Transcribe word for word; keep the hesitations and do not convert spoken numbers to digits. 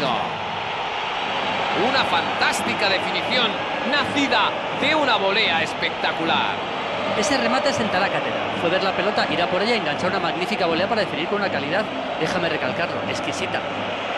segundo. Una fantástica definición nacida de una volea espectacular. Ese remate sentará cátedra. Fue ver la pelota, ir a por ella y enganchar una magnífica volea para definir con una calidad, déjame recalcarlo, exquisita.